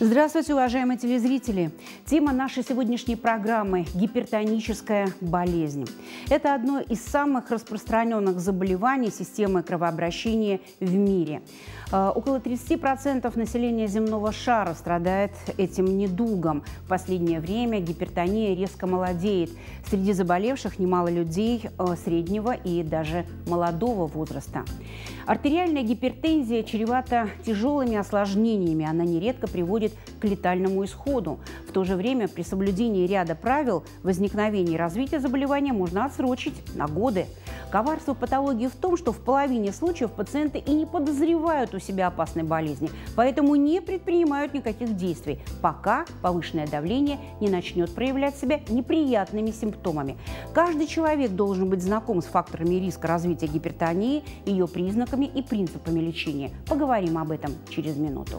Здравствуйте, уважаемые телезрители! Тема нашей сегодняшней программы – гипертоническая болезнь. Это одно из самых распространенных заболеваний системы кровообращения в мире. Около 30% населения земного шара страдает этим недугом. В последнее время гипертония резко молодеет. Среди заболевших немало людей среднего и даже молодого возраста. Артериальная гипертензия чревата тяжелыми осложнениями. Она нередко приводит к летальному исходу. В то же время при соблюдении ряда правил возникновение и развитие заболевания можно отсрочить на годы. Коварство патологии в том, что в половине случаев пациенты и не подозревают у себя опасной болезни, поэтому не предпринимают никаких действий, пока повышенное давление не начнет проявлять себя неприятными симптомами. Каждый человек должен быть знаком с факторами риска развития гипертонии, ее признаками и принципами лечения. Поговорим об этом через минуту.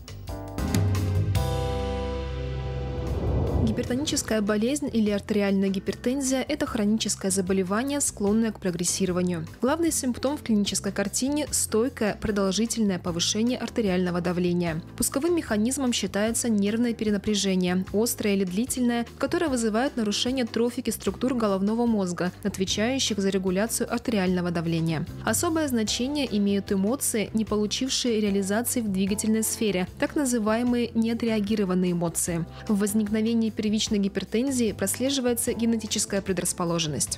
Гипертоническая болезнь или артериальная гипертензия – это хроническое заболевание, склонное к прогрессированию. Главный симптом в клинической картине – стойкое, продолжительное повышение артериального давления. Пусковым механизмом считается нервное перенапряжение, острое или длительное, которое вызывает нарушение трофики структур головного мозга, отвечающих за регуляцию артериального давления. Особое значение имеют эмоции, не получившие реализации в двигательной сфере, так называемые неотреагированные эмоции. В возникновении первичной гипертензии прослеживается генетическая предрасположенность.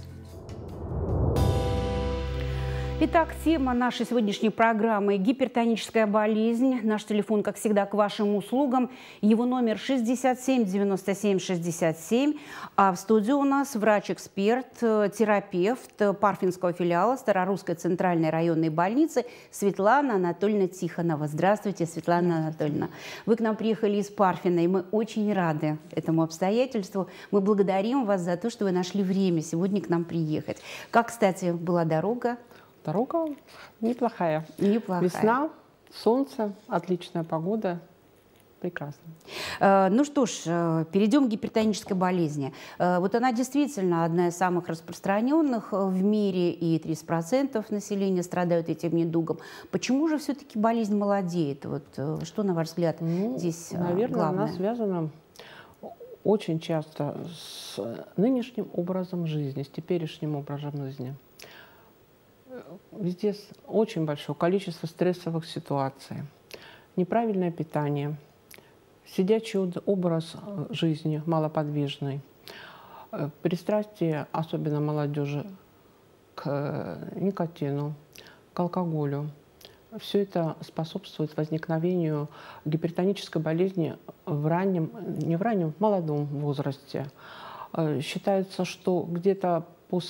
Итак, тема нашей сегодняшней программы – гипертоническая болезнь. Наш телефон, как всегда, к вашим услугам. Его номер 67 97 67. А в студии у нас врач-эксперт, терапевт Парфинского филиала Старорусской центральной районной больницы Светлана Анатольевна Тихонова. Здравствуйте, Светлана Анатольевна. Вы к нам приехали из Парфина, и мы очень рады этому обстоятельству. Мы благодарим вас за то, что вы нашли время сегодня к нам приехать. Как, кстати, была дорога? Дорога неплохая. Весна, солнце, отличная погода. Прекрасно. Ну что ж, перейдем к гипертонической болезни. Вот она действительно одна из самых распространенных в мире, и 30% населения страдают этим недугом. Почему же все-таки болезнь молодеет? Вот, что, на ваш взгляд, здесь наверное, главное? Она связана очень часто с нынешним образом жизни, с теперешним образом жизни. Здесь очень большое количество стрессовых ситуаций, неправильное питание, сидячий образ жизни малоподвижный, пристрастие, особенно молодежи, к никотину, к алкоголю. Все это способствует возникновению гипертонической болезни в молодом возрасте. Считается, что где-то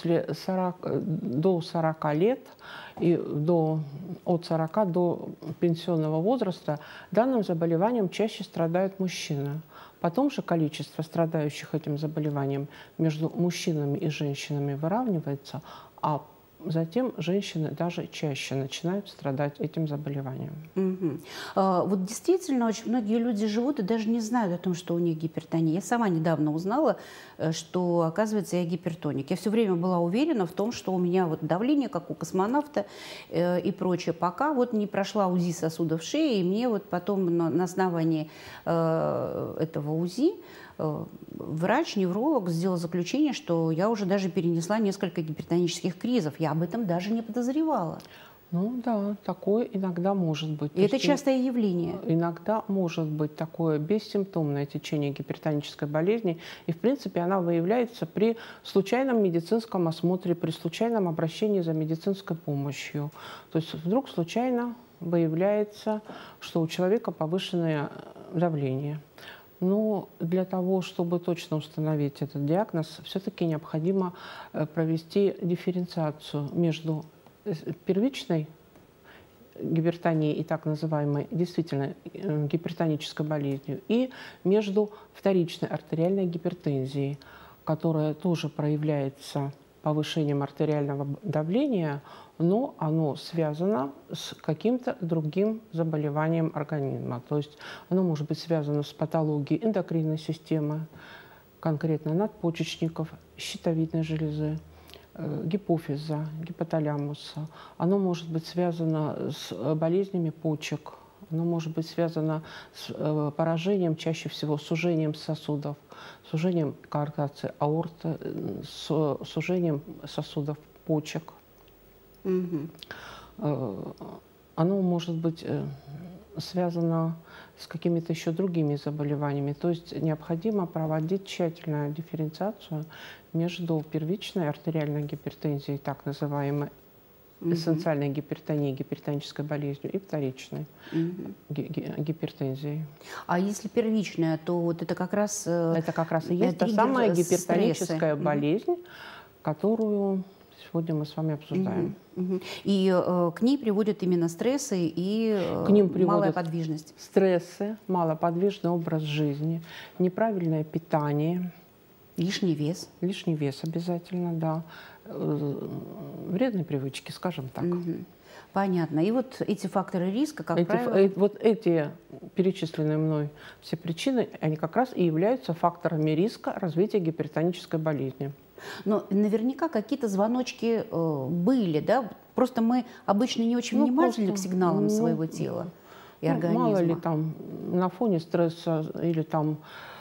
до 40 лет и от 40 до пенсионного возраста данным заболеванием чаще страдают мужчины. Потом же количество страдающих этим заболеванием между мужчинами и женщинами выравнивается, а затем женщины даже чаще начинают страдать этим заболеванием. Вот действительно, очень многие люди живут и даже не знают о том, что у них гипертония. Я сама недавно узнала, что, оказывается, я гипертоник. Я все время была уверена в том, что у меня вот давление, как у космонавта и прочее, пока вот не прошла УЗИ сосудов шеи, и мне вот потом на основании этого УЗИ врач-невролог сделал заключение, что я уже даже перенесла несколько гипертонических кризов. Я об этом даже не подозревала. Ну да, такое иногда может быть. И это частое явление. Иногда может быть такое бессимптомное течение гипертонической болезни. И, в принципе, она выявляется при случайном медицинском осмотре, при случайном обращении за медицинской помощью. То есть вдруг случайно выявляется, что у человека повышенное давление. Но для того, чтобы точно установить этот диагноз, все-таки необходимо провести дифференциацию между первичной гипертонией и так называемой действительно гипертонической болезнью и между вторичной артериальной гипертензией, которая тоже проявляется повышением артериального давления, но оно связано с каким-то другим заболеванием организма. То есть оно может быть связано с патологией эндокринной системы, конкретно надпочечников, щитовидной железы, гипофиза, гипоталамуса. Оно может быть связано с болезнями почек, Оно может быть связано с поражением, чаще всего сужением сосудов, сужением коарктации аорты, с сужением сосудов почек. Оно может быть связано с какими-то еще другими заболеваниями. То есть необходимо проводить тщательную дифференциацию между первичной артериальной гипертензией, так называемой эссенциальной гипертонией, гипертонической болезнью, и вторичной гипертензией. А если первичная, то вот это как раз... Это как раз и есть та самая гипертоническая болезнь, которую сегодня мы с вами обсуждаем. И к ней приводят именно стрессы и малая подвижность. Стрессы, малоподвижный образ жизни, неправильное питание. Лишний вес. Лишний вес обязательно, да. Вредные привычки, скажем так. Понятно. И вот эти факторы риска, как правило... Вот эти перечисленные мной все причины, они как раз и являются факторами риска развития гипертонической болезни. Но наверняка какие-то звоночки были, да? Просто мы обычно не очень внимательны к сигналам своего тела и организма. Мало ли там на фоне стресса или там...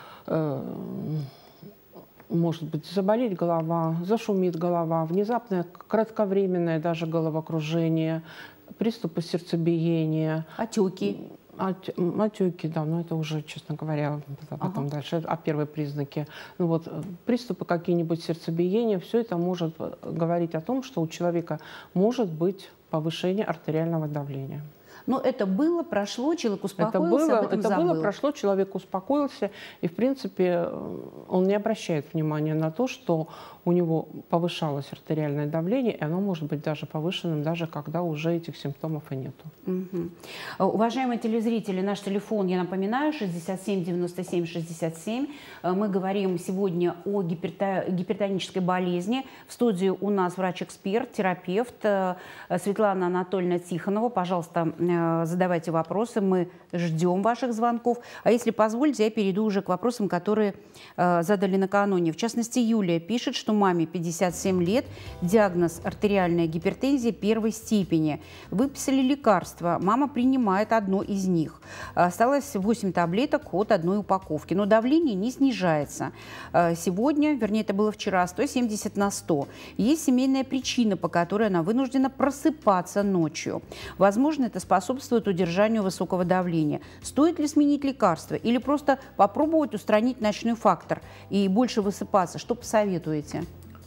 может быть, заболеть голова, зашумит голова, внезапное, кратковременное даже головокружение, приступы сердцебиения. Отеки. Отеки, да, но это уже, честно говоря, потом дальше, первые признаки. Ну вот, приступы какие-нибудь сердцебиения, все это может говорить о том, что у человека может быть повышение артериального давления. Но это было, прошло, человек успокоился, это было, прошло, человек успокоился, и, в принципе, он не обращает внимания на то, что у него повышалось артериальное давление, и оно может быть даже повышенным, даже когда уже этих симптомов и нету. Уважаемые телезрители, наш телефон, я напоминаю, 67 97 67. Мы говорим сегодня о гипертонической болезни. В студии у нас врач-эксперт, терапевт Светлана Анатольевна Тихонова. Пожалуйста, задавайте вопросы, мы ждем ваших звонков. А если позволите, я перейду уже к вопросам, которые задали накануне. В частности, Юлия пишет, что маме 57 лет, диагноз артериальная гипертензия первой степени. Выписали лекарства, мама принимает одно из них. Осталось 8 таблеток от одной упаковки, но давление не снижается. Сегодня, вернее, это было вчера, 170 на 100. Есть семейная причина, по которой она вынуждена просыпаться ночью. Возможно, это способствует удержанию высокого давления. Стоит ли сменить лекарство или просто попробовать устранить ночной фактор и больше высыпаться? Что посоветуете?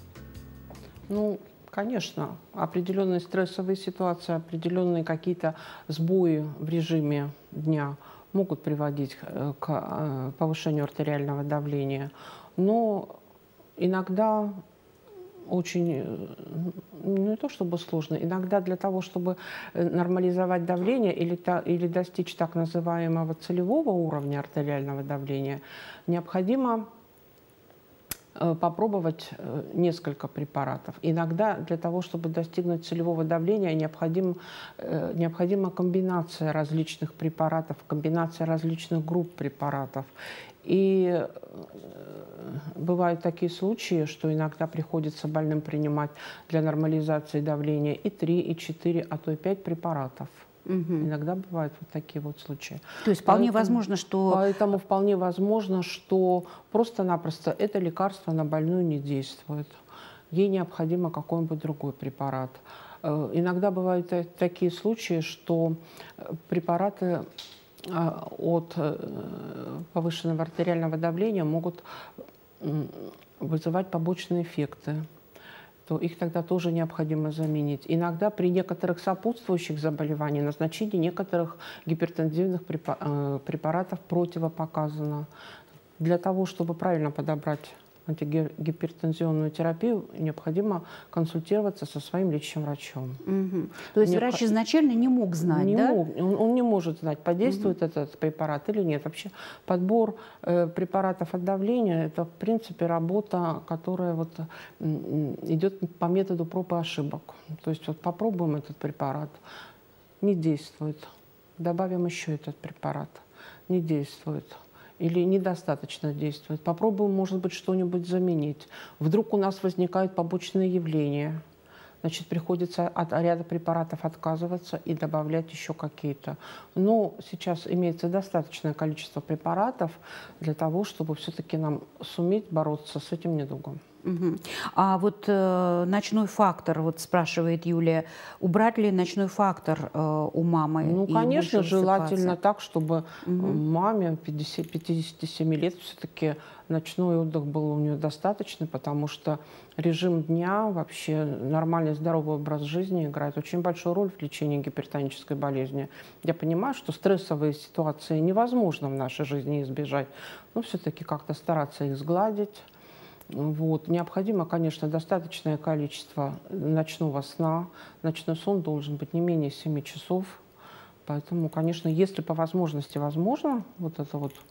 Ну, конечно, определенные стрессовые ситуации, определенные какие-то сбои в режиме дня могут приводить к повышению артериального давления, но иногда очень, не то чтобы сложно, иногда для того, чтобы нормализовать давление или достичь так называемого целевого уровня артериального давления, необходимо попробовать несколько препаратов. Иногда для того, чтобы достигнуть целевого давления, необходима комбинация различных препаратов, комбинация различных групп препаратов. И бывают такие случаи, что иногда приходится больным принимать для нормализации давления и 3, и 4, а то и 5 препаратов. Иногда бывают вот такие вот случаи. То есть вполне возможно, что... Поэтому вполне возможно, что просто-напросто это лекарство на больную не действует. Ей необходимо какой-нибудь другой препарат. Иногда бывают такие случаи, что препараты от повышенного артериального давления могут вызывать побочные эффекты, то их тогда тоже необходимо заменить. Иногда при некоторых сопутствующих заболеваниях назначение некоторых гипертензивных препаратов противопоказано. Для того, чтобы правильно подобрать антигипертензионную терапию, необходимо консультироваться со своим лечащим врачом. То есть врач изначально не мог знать, Он не может знать, подействует этот препарат или нет. Вообще подбор препаратов от давления – это, в принципе, работа, которая вот идет по методу проб и ошибок. То есть вот попробуем этот препарат, не действует, добавим еще этот препарат, не действует. Или недостаточно действует. Попробуем, может быть, что-нибудь заменить. Вдруг у нас возникают побочные явления. значит, приходится от ряда препаратов отказываться и добавлять еще какие-то. Но сейчас имеется достаточное количество препаратов для того, чтобы все-таки нам суметь бороться с этим недугом. Угу. А вот ночной фактор, вот спрашивает Юлия, убрать ли ночной фактор у мамы? Ну, конечно, желательно так, чтобы маме 57 лет все-таки ночной отдых был у нее достаточный, потому что режим дня, вообще нормальный здоровый образ жизни играет очень большую роль в лечении гипертонической болезни. Я понимаю, что стрессовые ситуации невозможно в нашей жизни избежать, но все-таки как-то стараться их сгладить. Вот. Необходимо, конечно, достаточное количество ночного сна. Ночной сон должен быть не менее 7 часов. Поэтому, конечно, если по возможности возможно вот это вот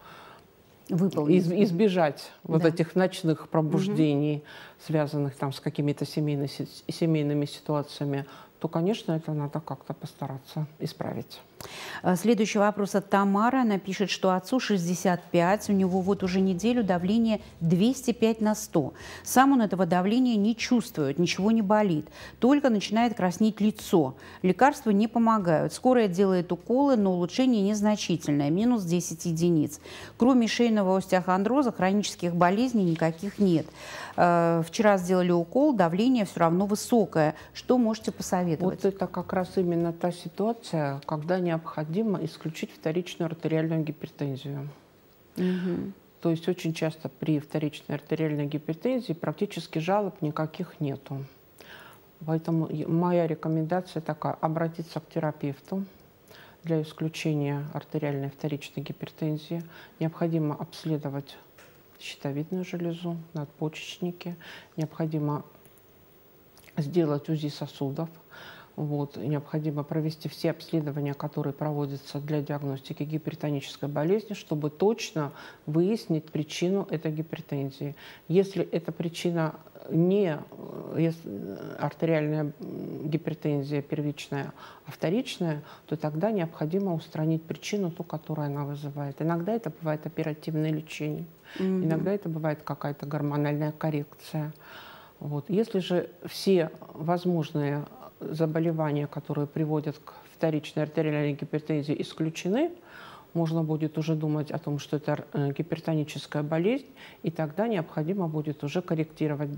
избежать вот этих ночных пробуждений, связанных там с какими-то семейными ситуациями, то, конечно, это надо как-то постараться исправить. Следующий вопрос от Тамары. Она пишет, что отцу 65, у него вот уже неделю давление 205/100. Сам он этого давления не чувствует, ничего не болит, только начинает краснеть лицо. Лекарства не помогают. Скорая делает уколы, но улучшение незначительное, минус 10 единиц. Кроме шейного остеохондроза, хронических болезней никаких нет. Вчера сделали укол, давление все равно высокое. Что можете посоветовать? Вот это как раз именно та ситуация, когда необходимо исключить вторичную артериальную гипертензию. То есть очень часто при вторичной артериальной гипертензии практически жалоб никаких нету. Поэтому моя рекомендация такая: обратиться к терапевту для исключения артериальной вторичной гипертензии. Необходимо обследовать щитовидную железу, надпочечники, необходимо сделать УЗИ сосудов. Вот. Необходимо провести все обследования, которые проводятся для диагностики гипертонической болезни, чтобы точно выяснить причину этой гипертензии. Если эта причина не артериальная гипертензия первичная, а вторичная, то тогда необходимо устранить причину, ту, которую она вызывает. Иногда это бывает оперативное лечение, иногда это бывает какая-то гормональная коррекция. Вот. Если же все возможные заболевания, которые приводят к вторичной артериальной гипертензии, исключены, можно будет уже думать о том, что это гипертоническая болезнь, и тогда необходимо будет уже корректировать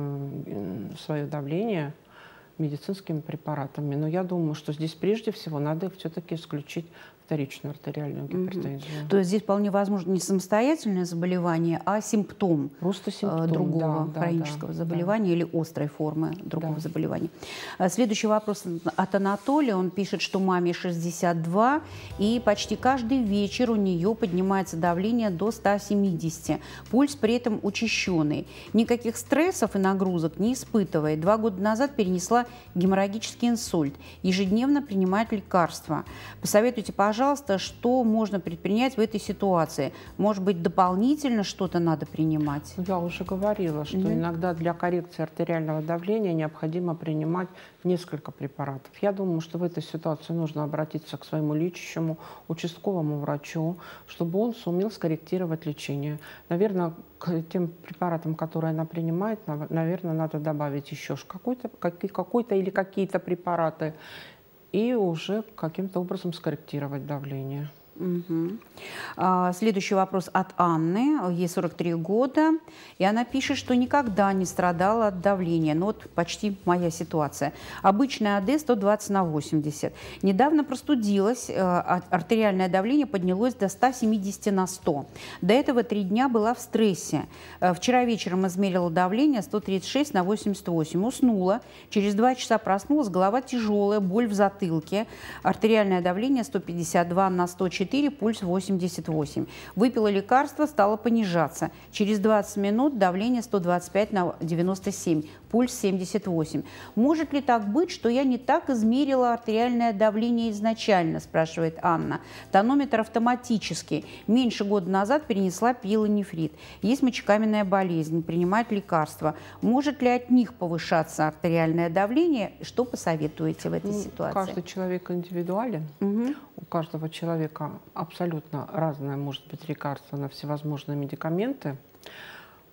свое давление медицинскими препаратами. Но я думаю, что здесь прежде всего надо все-таки исключить вторичную артериальную гипертензию. То есть здесь вполне возможно не самостоятельное заболевание, а симптом, просто симптом другого хронического заболевания или острой формы другого заболевания. Следующий вопрос от Анатолия. Он пишет, что маме 62, и почти каждый вечер у нее поднимается давление до 170. Пульс при этом учащенный. Никаких стрессов и нагрузок не испытывает. 2 года назад перенесла геморрагический инсульт. Ежедневно принимает лекарства. Посоветуйте, пожалуйста, что можно предпринять в этой ситуации? Может быть, дополнительно что-то надо принимать? Я уже говорила, что иногда для коррекции артериального давления необходимо принимать несколько препаратов. Я думаю, что в этой ситуации нужно обратиться к своему лечащему, участковому врачу, чтобы он сумел скорректировать лечение. Наверное, к тем препаратам, которые она принимает, наверное, надо добавить еще какой-то или какие-то препараты, и уже каким-то образом скорректировать давление. Следующий вопрос от Анны. Ей 43 года. И она пишет, что никогда не страдала от давления. Ну вот почти моя ситуация. Обычное АД 120/80. Недавно простудилась. Артериальное давление поднялось до 170/100. До этого 3 дня была в стрессе. Вчера вечером измерила давление 136/88. Уснула. Через 2 часа проснулась. Голова тяжелая, боль в затылке. Артериальное давление 152/104. Пульс 88. Выпила лекарство, стало понижаться. Через 20 минут давление 125/97. Пульс 78. Может ли так быть, что я не так измерила артериальное давление изначально, спрашивает Анна. Тонометр автоматический. Меньше года назад перенесла пиелонефрит. Есть мочекаменная болезнь, принимать лекарства. Может ли от них повышаться артериальное давление? Что посоветуете в этой ситуации? Каждый человек индивидуален. У каждого человека абсолютно разное может быть лекарство на всевозможные медикаменты.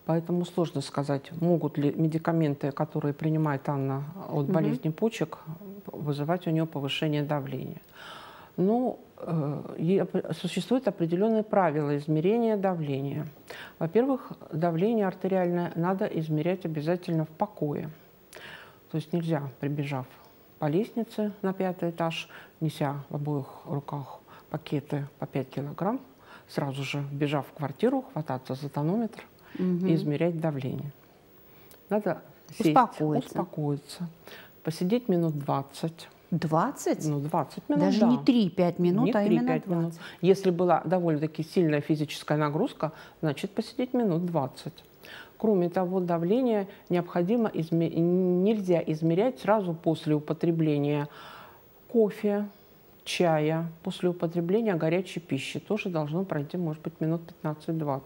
Поэтому сложно сказать, могут ли медикаменты, которые принимает Анна от болезни почек, вызывать у нее повышение давления. Но существуют определенные правила измерения давления. Во-первых, давление артериальное надо измерять обязательно в покое. То есть нельзя, прибежав по лестнице на 5-й этаж, неся в обоих руках пакеты по 5 килограмм, сразу же, бежав в квартиру, хвататься за тонометр и измерять давление. Надо сесть, успокоиться, посидеть минут 20. 20? Ну, 20 минут, даже да. не 3-5 минут, не а 3-5 именно 20. минут. Если была довольно-таки сильная физическая нагрузка, значит, посидеть минут 20. Кроме того, давление нельзя измерять сразу после употребления кофе, чая, после употребления горячей пищи. Тоже должно пройти, может быть, минут 15-20.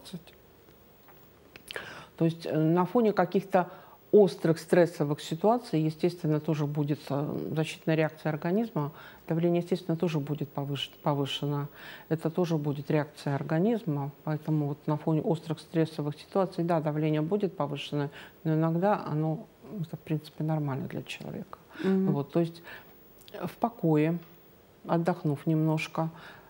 То есть на фоне каких-то острых стрессовых ситуаций, естественно, тоже будет защитная реакция организма. Давление, естественно, тоже будет повышено. Это тоже будет реакция организма. Поэтому вот на фоне острых стрессовых ситуаций, да, давление будет повышено, но иногда оно, в принципе, нормально для человека. Вот, то есть в покое, отдохнув немножко,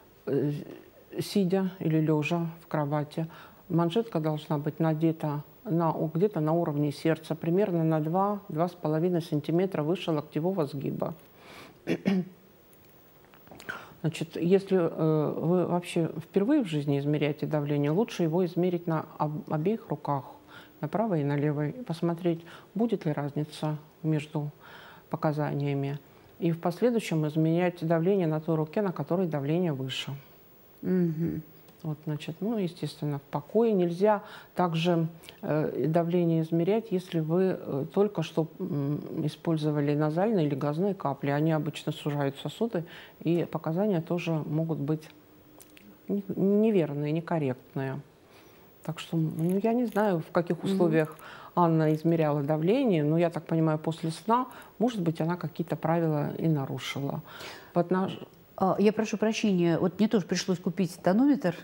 сидя или лежа в кровати, манжетка должна быть надета где-то на уровне сердца, примерно на 2-2,5 сантиметра выше локтевого сгиба. Значит, если вы вообще впервые в жизни измеряете давление, лучше его измерить на обеих руках, на правой и на левой, и посмотреть, будет ли разница между показаниями. И в последующем изменять давление на той руке, на которой давление выше. Вот, значит, ну, естественно, в покое. Нельзя также давление измерять, если вы только что использовали назальные или глазные капли. Они обычно сужают сосуды, и показания тоже могут быть неверные, некорректные. Так что, ну, я не знаю, в каких условиях Анна измеряла давление, но, я так понимаю, после сна, может быть, она какие-то правила и нарушила. Я прошу прощения, вот мне тоже пришлось купить тонометр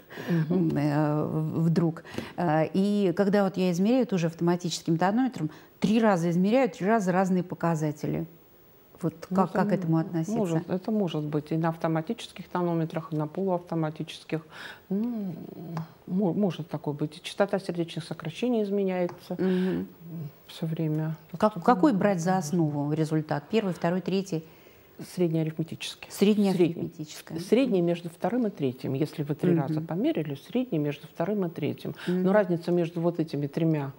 вдруг. И когда вот я измеряю тоже автоматическим тонометром, 3 раза измеряю, 3 раза разные показатели. Вот как к этому относиться? Это может быть и на автоматических тонометрах, и на полуавтоматических. Ну, может такое быть. И частота сердечных сокращений изменяется все время. Какой брать за основу результат? 1-й, 2-й, 3-й? Среднеарифметический. Среднеарифметическое. Средний между 2-м и 3-м. Если вы 3 раза померили, средний между 2-м и 3-м. Но разница между вот этими 3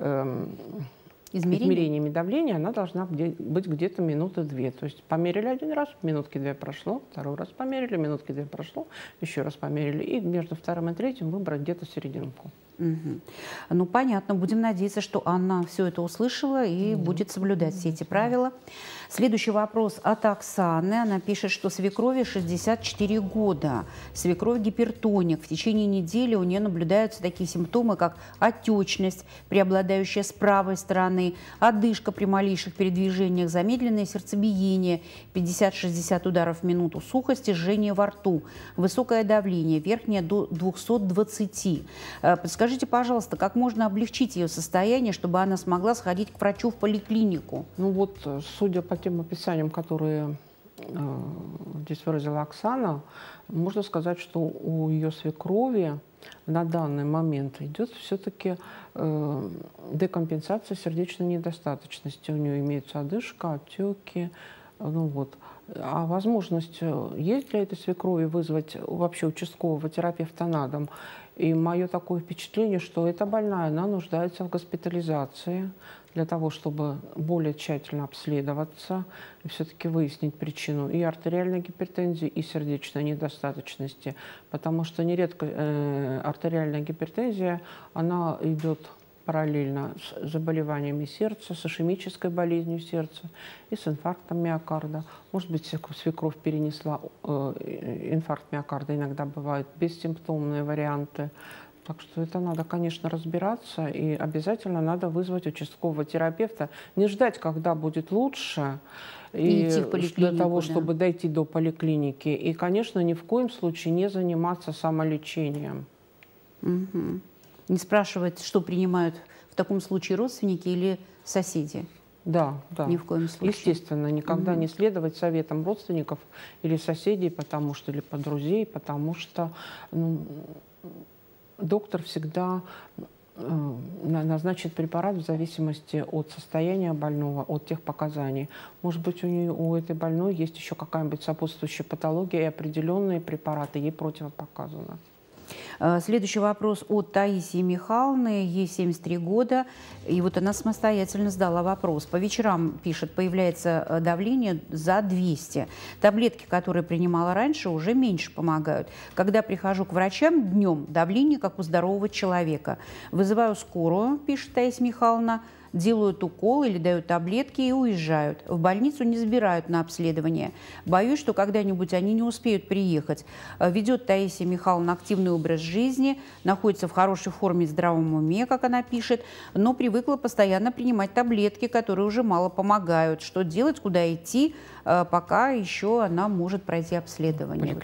измерениями давления, она должна быть где-то минуты 2. То есть померили 1 раз, минутки 2 прошло, 2-й раз померили, минутки 2 прошло, еще раз померили. И между 2-м и 3-м выбрать где-то серединку. Ну, понятно. Будем надеяться, что Анна все это услышала и будет соблюдать все эти правила. Следующий вопрос от Оксаны. Она пишет, что свекрови 64 года. Свекровь гипертоник. В течение недели у нее наблюдаются такие симптомы, как отечность, преобладающая с правой стороны, одышка при малейших передвижениях, замедленное сердцебиение, 50-60 ударов в минуту, сухость и жжение во рту, высокое давление, верхнее до 220. Подскажите, пожалуйста, как можно облегчить ее состояние, чтобы она смогла сходить к врачу в поликлинику? Ну вот, судя по тем описаниям, которые здесь выразила Оксана, можно сказать, что у ее свекрови на данный момент идет все-таки декомпенсация сердечной недостаточности. У нее имеется одышка, отеки. Ну вот. А возможность есть для этой свекрови вызвать вообще участкового терапевта на дом? И мое такое впечатление, что эта больная, она нуждается в госпитализации для того, чтобы более тщательно обследоваться и все-таки выяснить причину и артериальной гипертензии, и сердечной недостаточности. Потому что нередко артериальная гипертензия, она идет параллельно с заболеваниями сердца, с ишемической болезнью сердца и с инфарктом миокарда. Может быть, свекровь перенесла инфаркт миокарда, иногда бывают бессимптомные варианты. Так что это надо, конечно, разбираться, и обязательно надо вызвать участкового терапевта. Не ждать, когда будет лучше, и для того, чтобы дойти до поликлиники. И, конечно, ни в коем случае не заниматься самолечением. Не спрашивать, что принимают в таком случае родственники или соседи? Да, да. Ни в коем случае. Естественно, никогда не следовать советам родственников или соседей, потому что, или друзей, потому что доктор всегда назначит препарат в зависимости от состояния больного, от тех показаний. Может быть, у этой больной есть еще какая-нибудь сопутствующая патология, и определенные препараты ей противопоказаны. Следующий вопрос от Таисии Михайловны. Ей 73 года. И вот она самостоятельно задала вопрос. По вечерам, пишет, появляется давление за 200. Таблетки, которые принимала раньше, уже меньше помогают. Когда прихожу к врачам днем, давление как у здорового человека. Вызываю скорую, пишет Таисия Михайловна. Делают укол или дают таблетки и уезжают. В больницу не забирают на обследование. Боюсь, что когда-нибудь они не успеют приехать. Ведет Таисия Михайловна активный образ жизни, находится в хорошей форме и здравом уме, как она пишет, но привыкла постоянно принимать таблетки, которые уже мало помогают. Что делать, куда идти, пока еще она может пройти обследование?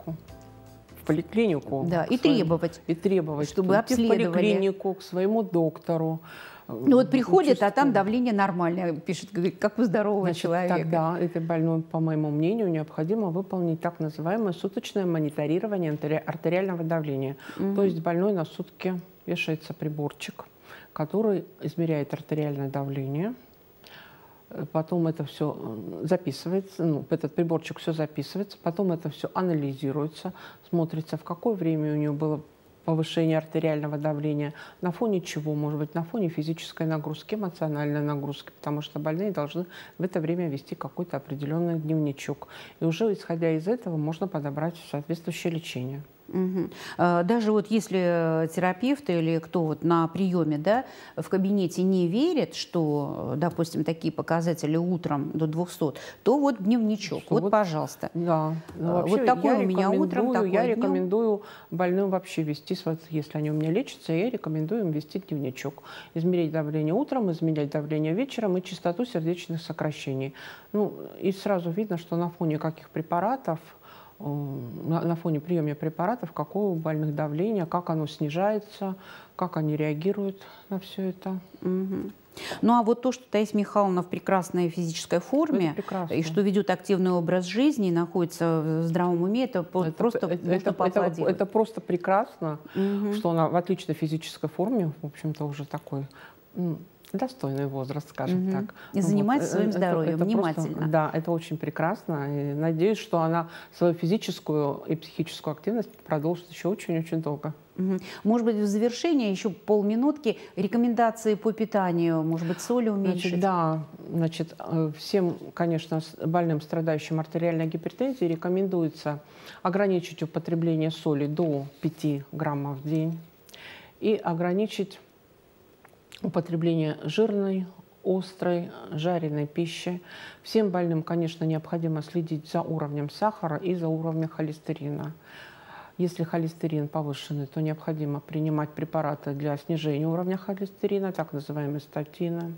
В поликлинику. Да, и требовать. И требовать, чтобы обследовали. В поликлинику, к своему доктору. Ну вот приходит, а там давление нормальное, пишет, говорит, как у здорового человека. Тогда этой больной, по моему мнению, необходимо выполнить так называемое суточное мониторирование артериального давления. То есть больной на сутки вешается приборчик, который измеряет артериальное давление. Потом это все записывается, этот приборчик все записывается, потом это все анализируется, смотрится, в какое время у нее было повышение артериального давления, на фоне чего, может быть, на фоне физической нагрузки, эмоциональной нагрузки, потому что больные должны в это время вести какой-то определенный дневничок. И уже исходя из этого можно подобрать соответствующее лечение. Угу. Даже вот если терапевт или кто вот на приеме, да, в кабинете не верит, что, допустим, такие показатели утром до 200, то вот дневничок, вот, пожалуйста. Да. Вот такой у меня утром, такой я рекомендую больным вообще вести, если они у меня лечатся, я рекомендую им вести дневничок. Измерять давление утром, измерять давление вечером и частоту сердечных сокращений. И сразу видно, что на фоне каких препаратов, на фоне приема препаратов, какое у больных давление, как оно снижается, как они реагируют на все это. Угу. Ну а вот то, что Таисия Михайловна в прекрасной физической форме, и что ведет активный образ жизни, находится в здравом уме, это просто можно поаплодировать. Это просто прекрасно, что она в отличной физической форме, в общем-то, уже такой достойный возраст, скажем так. И занимается своим здоровьем внимательно. Просто, да, это очень прекрасно. И надеюсь, что она свою физическую и психическую активность продолжит еще очень-очень долго. Может быть, в завершение еще полминутки рекомендации по питанию, может быть, соли уменьшить? Всем, конечно, больным, страдающим артериальной гипертензией, рекомендуется ограничить употребление соли до 5 граммов в день и ограничить употребление жирной, острой, жареной пищи. Всем больным, конечно, необходимо следить за уровнем сахара и за уровнем холестерина. Если холестерин повышенный, то необходимо принимать препараты для снижения уровня холестерина, так называемые статины.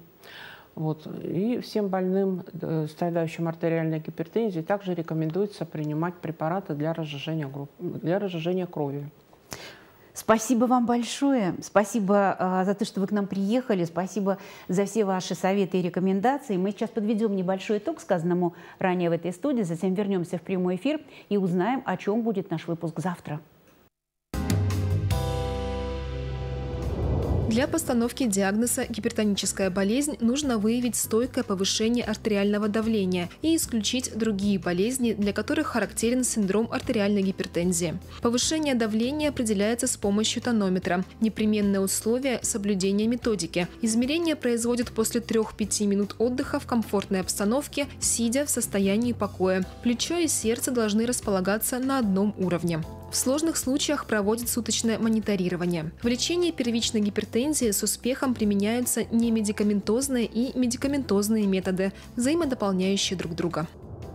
И всем больным, страдающим артериальной гипертензией, также рекомендуется принимать препараты для разжижения крови. Спасибо вам большое. Спасибо за то, что вы к нам приехали. Спасибо за все ваши советы и рекомендации. Мы сейчас подведем небольшой итог сказанному ранее в этой студии, затем вернемся в прямой эфир и узнаем, о чем будет наш выпуск завтра. Для постановки диагноза гипертоническая болезнь нужно выявить стойкое повышение артериального давления и исключить другие болезни, для которых характерен синдром артериальной гипертензии. Повышение давления определяется с помощью тонометра. Непременное условие – соблюдение методики. Измерение производят после 3-5 минут отдыха в комфортной обстановке, сидя в состоянии покоя. Плечо и сердце должны располагаться на одном уровне. В сложных случаях проводят суточное мониторирование. В лечении первичной гипертензии с успехом применяются немедикаментозные и медикаментозные методы, взаимодополняющие друг друга.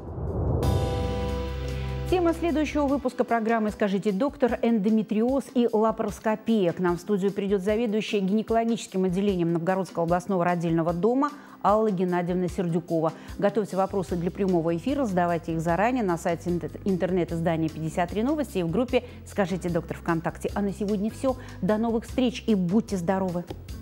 Тема следующего выпуска программы «Скажите, доктор», эндометриоз и лапароскопия. К нам в студию придет заведующая гинекологическим отделением Новгородского областного родильного дома Алла Геннадьевна Сердюкова. Готовьте вопросы для прямого эфира, задавайте их заранее на сайте интернет-издания 53 новости и в группе «Скажите, доктор» ВКонтакте. А на сегодня все. До новых встреч и будьте здоровы!